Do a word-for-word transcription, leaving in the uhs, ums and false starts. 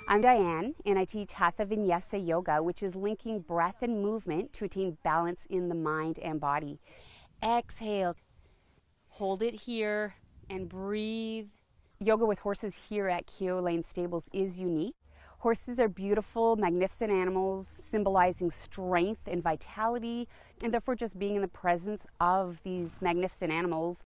I'm Diane, and I teach Hatha Vinyasa Yoga, which is linking breath and movement to attain balance in the mind and body. Exhale, hold it here, and breathe. Yoga with horses here at Keogh Lane Stables is unique. Horses are beautiful, magnificent animals, symbolizing strength and vitality, and therefore just being in the presence of these magnificent animals